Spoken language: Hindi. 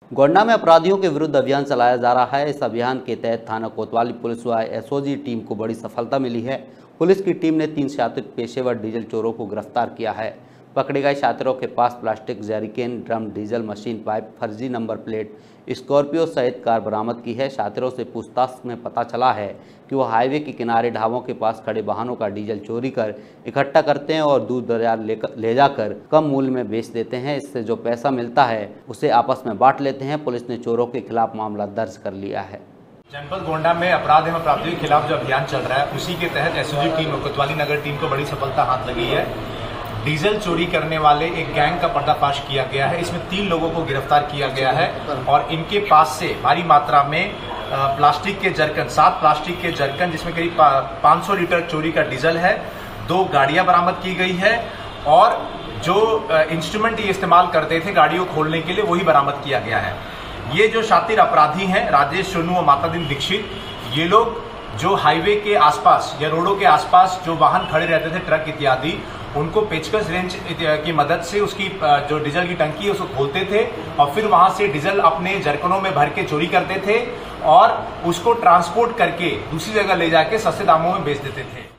गोंडा में अपराधियों के विरुद्ध अभियान चलाया जा रहा है। इस अभियान के तहत थाना कोतवाली पुलिस व एसओजी टीम को बड़ी सफलता मिली है। पुलिस की टीम ने 3 शातिर पेशेवर डीजल चोरों को गिरफ्तार किया है। पकड़े गए शातिरों के पास plastic jerrycan, drum, diesel machine, pipe, फर्जी नंबर प्लेट, स्कॉर्पियो सहित कार बरामद की है। शातिरों से पूछताछ में पता चला है कि वो हाईवे के किनारे ढाबों के पास खड़े वाहनों का डीजल चोरी कर इकट्ठा करते हैं और दूर दराज ले जाकर कम मूल्य में बेच देते हैं। इससे जो पैसा मिलता है उसे आपस में बांट लेते हैं। पुलिस ने चोरों के खिलाफ मामला दर्ज कर लिया है। जनपद गोंडा में अपराध एवं अपराधियों के खिलाफ जो अभियान चल रहा है उसी के तहत एसओजी टीम और कोतवाली नगर टीम को बड़ी सफलता हाथ लगी है। डीजल चोरी करने वाले एक गैंग का पर्दाफाश किया गया है। इसमें 3 लोगों को गिरफ्तार किया गया है और इनके पास से भारी मात्रा में प्लास्टिक के जरकन, 7 प्लास्टिक के जरकन जिसमें करीब 500 लीटर चोरी का डीजल है, 2 गाड़ियां बरामद की गई है और जो इंस्ट्रूमेंट ये इस्तेमाल करते थे गाड़ियों को खोलने के लिए वही बरामद किया गया है। ये जो शातिर अपराधी हैं राजेश सोनू और मातादीन दीक्षित, ये लोग जो हाईवे के आसपास या रोडों के आसपास जो वाहन खड़े रहते थे, ट्रक इत्यादि, उनको पेचकस रेंच की मदद से उसकी जो डीजल की टंकी है उसको खोलते थे और फिर वहां से डीजल अपने जरकनों में भर के चोरी करते थे और उसको ट्रांसपोर्ट करके दूसरी जगह ले जाके सस्ते दामों में बेच देते थे।